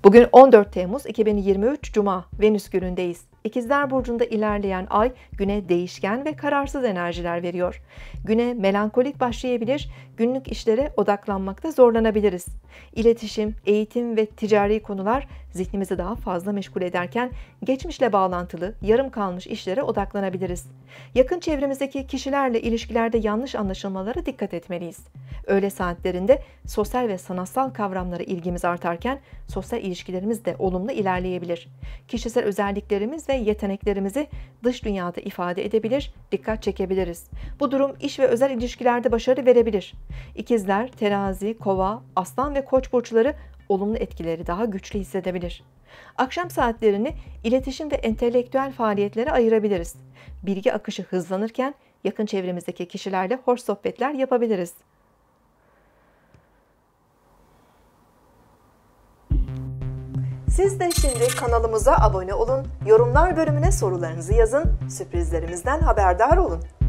Bugün 14 Temmuz 2023 Cuma, Venüs günündeyiz. İkizler Burcu'nda ilerleyen ay güne değişken ve kararsız enerjiler veriyor. Güne melankolik başlayabilir, günlük işlere odaklanmakta zorlanabiliriz. İletişim, eğitim ve ticari konular zihnimizi daha fazla meşgul ederken geçmişle bağlantılı, yarım kalmış işlere odaklanabiliriz. Yakın çevremizdeki kişilerle ilişkilerde yanlış anlaşılmalara dikkat etmeliyiz. Öğle saatlerinde sosyal ve sanatsal kavramlara ilgimiz artarken sosyal ilişkilerimiz de olumlu ilerleyebilir. Kişisel özelliklerimiz ve yeteneklerimizi dış dünyada ifade edebilir, dikkat çekebiliriz. Bu durum iş ve özel ilişkilerde başarı verebilir. İkizler, Terazi, Kova, Aslan ve Koç burçları olumlu etkileri daha güçlü hissedebilir. Akşam saatlerini iletişim ve entelektüel faaliyetlere ayırabiliriz. Bilgi akışı hızlanırken yakın çevremizdeki kişilerle hoş sohbetler yapabiliriz. Siz de şimdi kanalımıza abone olun, yorumlar bölümüne sorularınızı yazın, sürprizlerimizden haberdar olun.